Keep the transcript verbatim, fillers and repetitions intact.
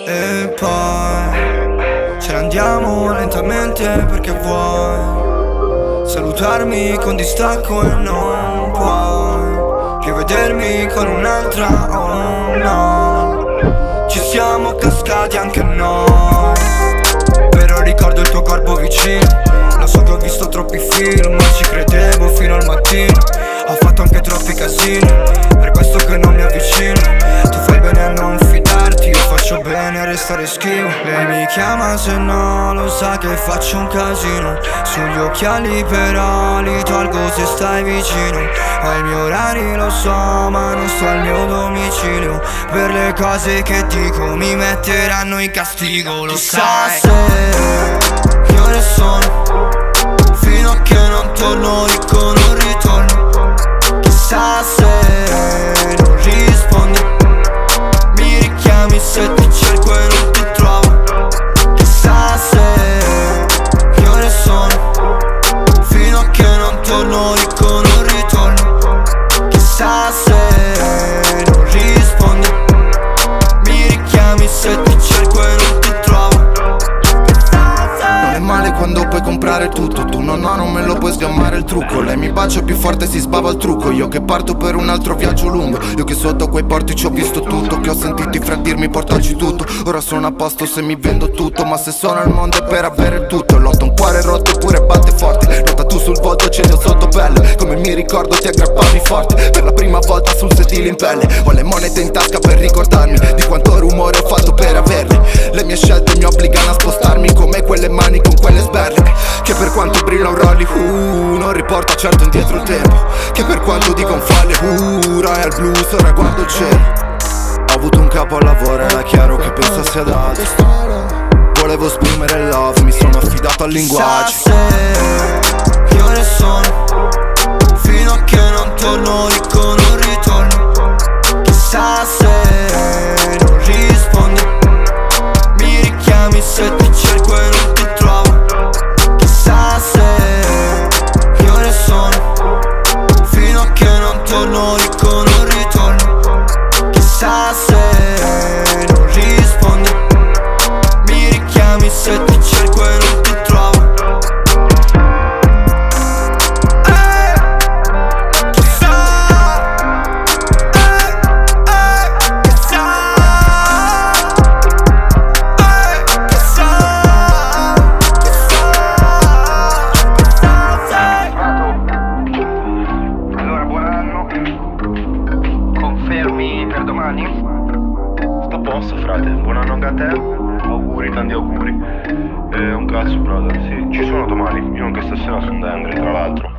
E poi ce ne andiamo lentamente perché vuoi salutarmi con distacco e non puoi più vedermi con un'altra, oh no. Ci siamo cascati anche noi, però ricordo il tuo corpo vicino. Lo so che ho visto troppi film, ma ci credevo fino al mattino. Ho fatto anche troppi casini, per questo che non mi avvicino. Tu fai bene a non fidarti, io faccio bene a restare schivo. Lei mi chiama se no, lo sa che faccio un casino. Sugli occhiali però li tolgo se stai vicino. Ai miei orari lo so, ma non sto al mio domicilio. Per le cose che dico mi metteranno in castigo, lo sai. Chissà se che ore sono, fino a che non torno dico non ritorno. Chissà se non rispondi, mi richiami se ti cerco e non ti trovo. Chissà se che ore sono, fino a che non torno dico non ritorno. Chissà se non rispondi, mi richiami se ti cerco e non ti trovo. Non è male quando puoi comprare tutto, tu no no non me lo puoi sgammare il trucco. Lei mi bacia più forte si sbava il trucco, io che parto per un altro viaggio lungo. Io che sotto quei porti ci ho visto tutto, che ho sentito i fra dirmi portaci tutto. Ora sono a posto se mi vendo tutto, ma se sono al mondo è per avere tutto. Lotto un cuore rotto eppure batte forte, nota tu sul volto ce li ho sotto pelle. Come mi ricordo ti aggrappavi forte, per la prima volta sul sedile in pelle. Ho le monete in tasca per ricordarmi di quanto rumore ho fatto per averle. Le mie scelte mi obbligano a spostarmi come quelle mani con quelle sberle, che per quanto brilla un rolli, uh, non riporta certo indietro il tempo. Che per quanto dico un falle, uh, ora è al blues, ora guardo il cielo. Ho avuto un capo al lavoro, era chiaro che pensassi ad altro. Volevo esprimere il love, mi sono affidato al linguaggio. Chissà se che ore sono, fino a che non torno dico non ritorno. Chissà se non rispondi, mi richiami se ti cerco e non ti trovo. Chissà se che ore sono, fino a che non torno dico non ritorno. Chissà se non rispondi, mi richiami se ti cerco e non ti trovo. Eh, chissà, eh, eh, chissà, eh, chissà, chissà, chissà. Allora, buon anno. Confermi per domani? Sto a posto, frate. Buon anno anche a te. Auguri, tanti auguri. Eh, un cazzo, brother. Sì, ci sono domani. Io anche stasera sono da Andre, tra l'altro.